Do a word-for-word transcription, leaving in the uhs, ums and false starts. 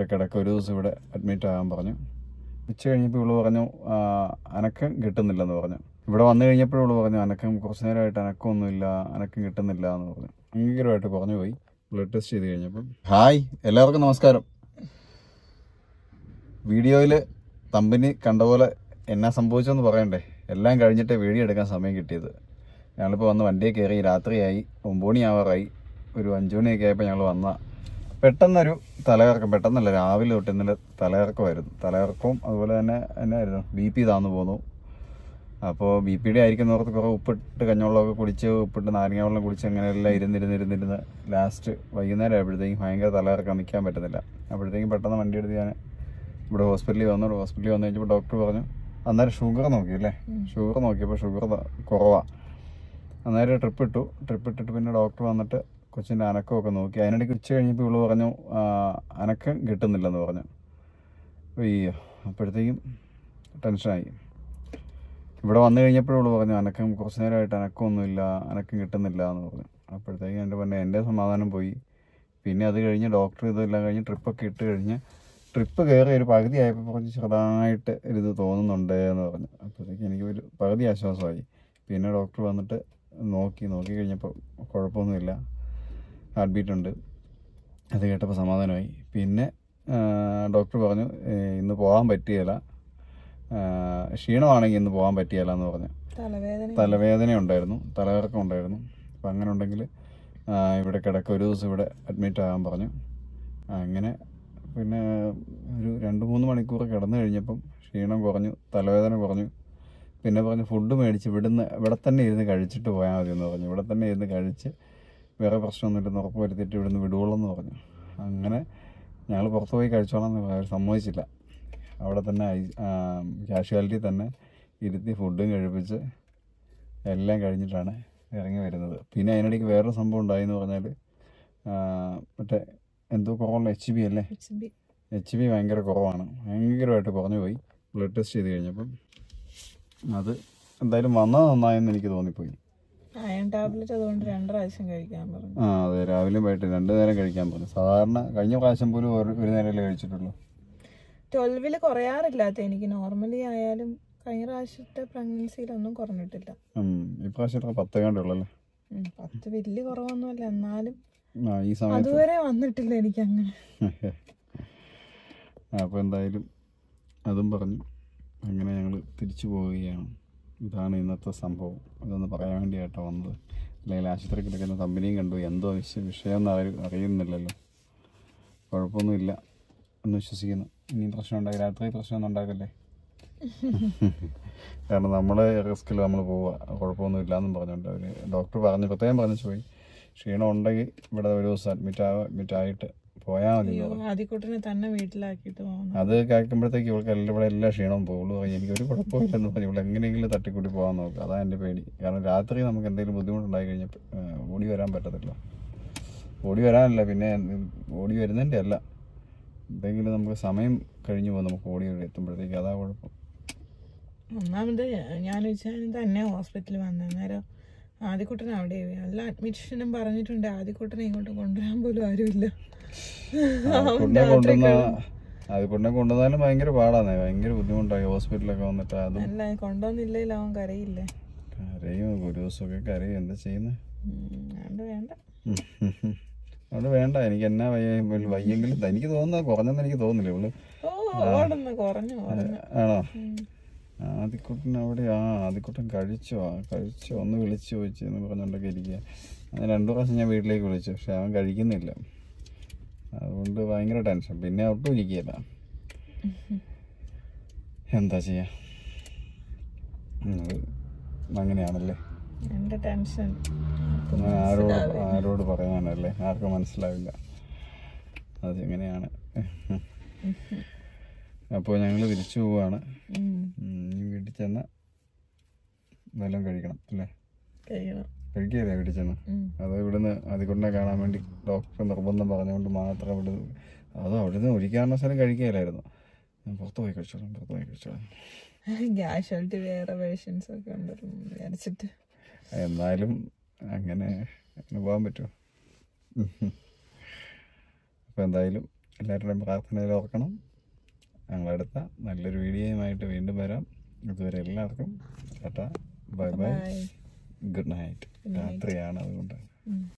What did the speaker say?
കിടക്ക ഒരു ദിവസം ഇവിടെ അഡ്മിറ്റ് ആകാൻ പറഞ്ഞു. ഉച്ച കഴിഞ്ഞപ്പോൾ ഇവള് പറഞ്ഞു അനക്കം കിട്ടുന്നില്ലെന്ന് പറഞ്ഞു. ഇവിടെ വന്നു കഴിഞ്ഞപ്പോൾ ഇവള് പറഞ്ഞു അനക്കം കുറച്ച് നേരമായിട്ട് അനക്കമൊന്നുമില്ല, അനക്കം കിട്ടുന്നില്ല എന്ന് പറഞ്ഞു. ഭയങ്കരമായിട്ട് കുറഞ്ഞു പോയി. ബ്ലഡ് ടെസ്റ്റ് ചെയ്ത് കഴിഞ്ഞപ്പം. ഹായ് എല്ലാവർക്കും നമസ്കാരം. വീഡിയോയിൽ തമ്പിന് കണ്ട പോലെ എന്നാ സംഭവിച്ചെന്ന് പറയണ്ടേ. എല്ലാം കഴിഞ്ഞിട്ട് വീഡിയോ എടുക്കാൻ സമയം കിട്ടിയത്. ഞങ്ങളിപ്പോൾ വന്ന് വണ്ടിയെ കയറി രാത്രിയായി, ഒമ്പത് മണിയാവാറായി. ഒരു അഞ്ചു മണിയൊക്കെ ആയപ്പോൾ ഞങ്ങൾ വന്ന പെട്ടെന്നൊരു തലകറക്കം. പെട്ടെന്നല്ല, രാവിലെ തൊട്ട് ഇന്നലെ തലകറക്കമായിരുന്നു. തലകറക്കവും അതുപോലെ തന്നെ എന്നായിരുന്നു ബി പി താന്നു പോന്നു. അപ്പോൾ ബി പിയുടെ ആയിരിക്കുന്നവർക്ക് കുറേ ഉപ്പിട്ട് കഞ്ഞവെള്ളമൊക്കെ കുടിച്ച് ഉപ്പിട്ട് നാരങ്ങ വെള്ളം കുടിച്ച് അങ്ങനെ എല്ലാം ഇരുന്നിരുന്നിരുന്നിരുന്ന് ലാസ്റ്റ് വൈകുന്നേരം ആയപ്പോഴത്തേക്കും ഭയങ്കര തലകറക്കം, നിൽക്കാൻ പറ്റുന്നില്ല. അപ്പോഴത്തേക്കും പെട്ടെന്ന് വണ്ടി എടുത്ത് ഞാൻ ഇവിടെ ഹോസ്പിറ്റലിൽ വന്നു. ഹോസ്പിറ്റലിൽ വന്നു കഴിഞ്ഞപ്പോൾ ഡോക്ടർ പറഞ്ഞു, അന്നേരം ഷുഗർ നോക്കിയല്ലേ, ഷുഗർ നോക്കിയപ്പോൾ ഷുഗർ കുറവാണ്. അന്നേരം ട്രിപ്പ് ഇട്ടു. ട്രിപ്പ് ഇട്ടിട്ട് പിന്നെ ഡോക്ടർ വന്നിട്ട് കൊച്ചിൻ്റെ അനക്കമൊക്കെ നോക്കി. അതിനിടയ്ക്ക് ഉച്ച കഴിഞ്ഞപ്പോൾ ഇവള് പറഞ്ഞു അനക്കം കിട്ടുന്നില്ലെന്ന് പറഞ്ഞു. അയ്യോ, അപ്പോഴത്തേക്കും ടെൻഷനായി. ഇവിടെ വന്നു കഴിഞ്ഞപ്പോൾ ഇവള് പറഞ്ഞു അനക്കം കുറച്ച് നേരമായിട്ട് അനക്കമൊന്നുമില്ല, അനക്കം കിട്ടുന്നില്ല എന്ന് പറഞ്ഞു. അപ്പോഴത്തേക്കും എൻ്റെ പിന്നെ എൻ്റെ സമാധാനം പോയി. പിന്നെ അത് കഴിഞ്ഞ് ഡോക്ടർ ഇതെല്ലാം കഴിഞ്ഞ് ട്രിപ്പൊക്കെ ഇട്ട് കഴിഞ്ഞ് ട്രിപ്പ് കയറി ഒരു പകുതി ആയപ്പോൾ കുറച്ച് ചെറുതായിട്ട് ഒരിത് തോന്നുന്നുണ്ട് എന്ന് പറഞ്ഞു. അപ്പോഴത്തേക്കും എനിക്ക് ഒരു പകുതി ആശ്വാസമായി. പിന്നെ ഡോക്ടർ വന്നിട്ട് നോക്കി നോക്കി കഴിഞ്ഞപ്പോൾ കുഴപ്പമൊന്നുമില്ല, ഹാർട്ട് ബീറ്റ് ഉണ്ട്. അത് കേട്ടപ്പോൾ സമാധാനമായി. പിന്നെ ഡോക്ടർ പറഞ്ഞു ഇന്ന് പോകാൻ പറ്റിയല്ല, ക്ഷീണമാണെങ്കിൽ ഇന്ന് പോകാൻ പറ്റിയല്ല എന്ന് പറഞ്ഞു. തലവേദന ഉണ്ടായിരുന്നു, തലകറക്കം ഉണ്ടായിരുന്നു. അപ്പം അങ്ങനെ ഉണ്ടെങ്കിൽ ഇവിടെ കിടക്ക ഒരു ദിവസം ഇവിടെ അഡ്മിറ്റ് ആകാൻ പറഞ്ഞു. അങ്ങനെ പിന്നെ ഒരു രണ്ട് മൂന്ന് മണിക്കൂർ കിടന്നു കഴിഞ്ഞപ്പം ക്ഷീണം കുറഞ്ഞു, തലവേദന കുറഞ്ഞു. പിന്നെ പറഞ്ഞു ഫുഡ് മേടിച്ച് ഇവിടുന്ന് ഇവിടെ തന്നെ ഇരുന്ന് കഴിച്ചിട്ട് പോയാൽ മതി എന്ന് പറഞ്ഞു. ഇവിടെ തന്നെ ഇരുന്ന് കഴിച്ച് വേറെ പ്രശ്നമൊന്നുമില്ലെന്ന് ഉറപ്പ് വരുത്തിയിട്ട് ഇവിടുന്ന് വിടുകയുള്ളൂ എന്ന് പറഞ്ഞു. അങ്ങനെ ഞങ്ങൾ പുറത്ത് പോയി കഴിച്ചോളാം എന്ന് അവർ സമ്മതിച്ചില്ല. അവിടെ തന്നെ കാഷ്വാലിറ്റി തന്നെ ഇരുത്തി ഫുഡും കഴിപ്പിച്ച് എല്ലാം കഴിഞ്ഞിട്ടാണ് ഇറങ്ങി വരുന്നത്. പിന്നെ അതിനിടയ്ക്ക് വേറൊരു സംഭവം ഉണ്ടായെന്ന് പറഞ്ഞാൽ മറ്റേ എന്തോ കുറവുള്ള എച്ച് ബി അല്ലേ, എച്ച് ബി ഭയങ്കര കുറവാണ്, ഭയങ്കരമായിട്ട് കുറഞ്ഞു പോയി. ബ്ലഡ് ടെസ്റ്റ് ചെയ്ത് കഴിഞ്ഞപ്പം അത് എന്തായാലും വന്നത് നന്നായെന്ന് എനിക്ക് തോന്നിപ്പോയി. അയൺ ടാബ്ലറ്റ് അതുകൊണ്ട് രണ്ട് പ്രാവശ്യം കഴിക്കാൻ പറഞ്ഞു. ആ അതെ, രാവിലെയും വൈകിട്ട് രണ്ടു നേരം കഴിക്കാൻ പറഞ്ഞു. സാധാരണ കഴിഞ്ഞ പ്രാവശ്യം പോലും ഒരു ഒരു നേരമല്ലേ കഴിച്ചിട്ടുള്ളൂ. ട്വൽവില് കുറയാറില്ലാത്ത എനിക്ക്, നോർമലി ആയാലും കഴിഞ്ഞ പ്രാവശ്യത്തെ പ്രഗ്നൻസിയിലൊന്നും കുറഞ്ഞിട്ടില്ല. ഇപ്രാവശ്യം പത്ത് കണ്ടുള്ളല്ലേ. പത്ത് വലിയ കുറവൊന്നുമല്ല, എന്നാലും ഈ സമയത്ത് അതുവരെ വന്നിട്ടില്ല എനിക്ക് അങ്ങനെ. അപ്പോൾ എന്തായാലും അതും പറഞ്ഞു. അങ്ങനെ ഞങ്ങൾ തിരിച്ചു പോവുകയാണ്. ഇതാണ് ഇന്നത്തെ സംഭവം. അതൊന്ന് പറയാൻ വേണ്ടിയായിട്ടോ വന്നത്. അല്ലെങ്കിൽ ആശുപത്രി കിടക്കുന്ന കമ്പനിയും കണ്ടു. എന്തോ വിഷയം വിഷയമൊന്നും അവർ അറിയുന്നില്ലല്ലോ. കുഴപ്പമൊന്നുമില്ല എന്ന് വിശ്വസിക്കുന്നു. ഇനിയും പ്രശ്നം ഉണ്ടായി രാത്രി പ്രശ്നമൊന്നും ഉണ്ടാക്കല്ലേ. കാരണം നമ്മൾ റിസ്കിൽ നമ്മൾ പോവുക, കുഴപ്പമൊന്നും ഇല്ലയെന്നും പറഞ്ഞുകൊണ്ട് അവർ ഡോക്ടർ പറഞ്ഞ് പ്രത്യേകം പറഞ്ഞു പോയി ക്ഷീണം ഉണ്ടെങ്കിൽ ഇവിടെ ഒരു ദിവസം അഡ്മിറ്റ് ആവുക, അഡ്മിറ്റ് ആയിട്ട് പോയാൽ മതി. ആദ്യക്കുട്ടനെ തന്നെ വീട്ടിലാക്കിയിട്ട് പോകുന്നു. അത് കേൾക്കുമ്പോഴത്തേക്ക് ഇവൾക്ക് എല്ലാം ഇവിടെ എല്ലാ ക്ഷീണവും പോകുള്ളൂ. എനിക്കൊരു കുഴപ്പമില്ലെന്ന് പറഞ്ഞു ഇവിടെ എങ്ങനെയെങ്കിലും തട്ടിക്കൂട്ടി പോകാൻ നോക്കുക. അതാണ് എൻ്റെ പേടി. കാരണം രാത്രി നമുക്ക് എന്തെങ്കിലും ബുദ്ധിമുട്ടുണ്ടായി കഴിഞ്ഞാൽ ഓടി വരാൻ പറ്റത്തില്ല. ഓടി വരാനല്ല, പിന്നെ ഓടി വരുന്നതിൻ്റെ അല്ല, എന്തെങ്കിലും നമുക്ക് സമയം കഴിഞ്ഞു പോകും നമുക്ക് ഓടി എത്തുമ്പോഴത്തേക്ക്. അതാ കുഴപ്പം. ഒന്നാമത് ഞാൻ വെച്ചാൽ തന്നെ ഹോസ്പിറ്റലിൽ വന്ന നേരം ആദ്യക്കുട്ടനെ അവിടെ എല്ലാ അഡ്മിഷനും പറഞ്ഞിട്ടുണ്ട്. ആദ്യക്കുട്ടനെ ഇങ്ങോട്ട് കൊണ്ടുവരാൻ പോലും ആരുമില്ല. കൊണ്ടുവന്ന ആദ്യക്കുട്ടനെ കൊണ്ടുവന്നാലും ഭയങ്കര പാടാണ്, ഭയങ്കര ബുദ്ധിമുട്ടായി ഹോസ്പിറ്റലൊക്കെ വന്നിട്ട്. അതും അല്ല കൊണ്ടുവന്നില്ലെങ്കിൽ അവൻ കരയില്ലേ. കരയും, ഒരു ദിവസമൊക്കെ കരയും. എന്താ ചെയ്യുന്നത്? അതുകൊണ്ട് വേണ്ട, അതുകൊണ്ട് വേണ്ട. എനിക്ക് എന്നാ വയ്യ വയ്യെങ്കിലും എനിക്ക് തോന്നുന്നത് കുറഞ്ഞെന്ന് എനിക്ക് തോന്നുന്നില്ല. ഇവള് ആണോ? ആദ്യക്കുട്ടൻ അവിടെ ആ ആദ്യക്കുട്ടൻ കഴിച്ചോ കഴിച്ചോ ഒന്ന് വിളിച്ചു ചോദിച്ചു എന്ന് പറഞ്ഞുകൊണ്ടൊക്കെ ഇരിക്കുക. അത് രണ്ടു പ്രാവശ്യം ഞാൻ വീട്ടിലേക്ക് വിളിച്ചു, പക്ഷെ അവൻ കഴിക്കുന്നില്ല. അതുകൊണ്ട് ഭയങ്കര ടെൻഷൻ. പിന്നെ ഒട്ടും ഇരിക്കുകയില്ല. എന്താ ചെയ്യാ, അങ്ങനെയാണല്ലേ എൻ്റെ ടെൻഷൻ. ആരോട് ആരോട് പറയാനല്ലേ, ആർക്കും മനസ്സിലാവില്ല. അതെങ്ങനെയാണ്. അപ്പോൾ ഞങ്ങൾ തിരിച്ചു പോവാണ്. വീട്ടിൽ ചെന്ന് വല്ലതും കഴിക്കണം അല്ലേ? കഴിക്കുകയല്ലേ വീട്ടിൽ ചെന്ന്? അത് ഇവിടുന്ന് അതികൊണ്ടേ കാണാൻ വേണ്ടി ഡോക്ടർ നിർബന്ധം പറഞ്ഞുകൊണ്ട് മാത്രം ഇവിടെ, അത് അവിടുന്ന് ഒരു കാരണവശാലും കഴിക്കുകയില്ലായിരുന്നു. ഞാൻ പുറത്ത് പോയി കഴിച്ചോളാം പുറത്ത് പോയി കഴിച്ചോളാം കാഷ്വാലിറ്റി വേറെ പേഷ്യൻസ് ഒക്കെ ഉണ്ടെന്ന് വിചാരിച്ചിട്ട്. എന്നാലും അങ്ങനെ അങ്ങനെ പോകാൻ പറ്റുമോ? അപ്പോൾ എന്തായാലും എല്ലാവരുടെയും പ്രാർത്ഥനയിൽ ഓർക്കണം. ഞങ്ങളടുത്ത നല്ലൊരു വീഡിയോയുമായിട്ട് വീണ്ടും വരാം. ഇതുവരെ എല്ലാവർക്കും tata, bye bye, good night. രാത്രിയാണ് അതുകൊണ്ട്.